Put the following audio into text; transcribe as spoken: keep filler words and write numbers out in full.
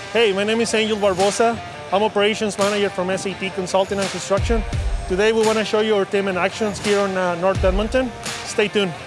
Hey, my name is Angel Barbosa. I'm Operations Manager from S A T Consulting and Construction. Today we want to show you our team in actions here on uh, North Edmonton. Stay tuned.